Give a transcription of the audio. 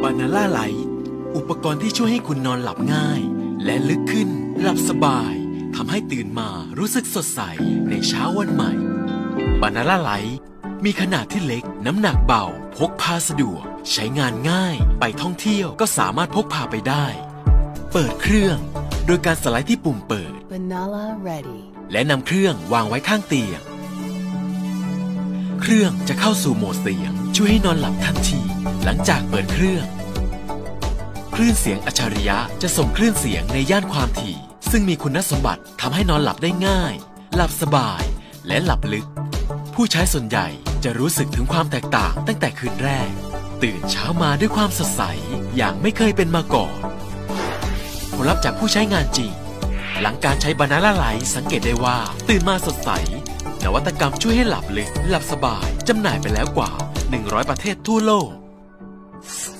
บานาล่าไลท์อุปกรณ์ที่ช่วยให้คุณนอนหลับง่ายและลึกขึ้นหลับสบายทำให้ตื่นมารู้สึกสดใสในเช้าวันใหม่บานาล่าไลท์มีขนาดที่เล็กน้ำหนักเบาพกพาสะดวกใช้งานง่ายไปท่องเที่ยวก็สามารถพกพาไปได้เปิดเครื่องโดยการสไลด์ที่ปุ่มเปิด Banala ready และนำเครื่องวางไว้ข้างเตียงเครื่องจะเข้าสู่โหมดเสียงช่วยให้นอนหลับทันทีหลังจากเปิดเครื่องคลื่นเสียงอัจฉริยะจะส่งคลื่นเสียงในย่านความถี่ซึ่งมีคุณสมบัติทำให้นอนหลับได้ง่ายหลับสบายและหลับลึกผู้ใช้ส่วนใหญ่จะรู้สึกถึงความแตกต่างตั้งแต่คืนแรกตื่นเช้ามาด้วยความสดใสอย่างไม่เคยเป็นมาก่อนผลลัพธ์จากผู้ใช้งานจริงหลังการใช้บานาล่าไลท์สังเกตได้ว่าตื่นมาสดใสนวัตกรรมช่วยให้หลับลึกหลับสบายจำหน่ายไปแล้วกว่า100 ประเทศทั่วโลก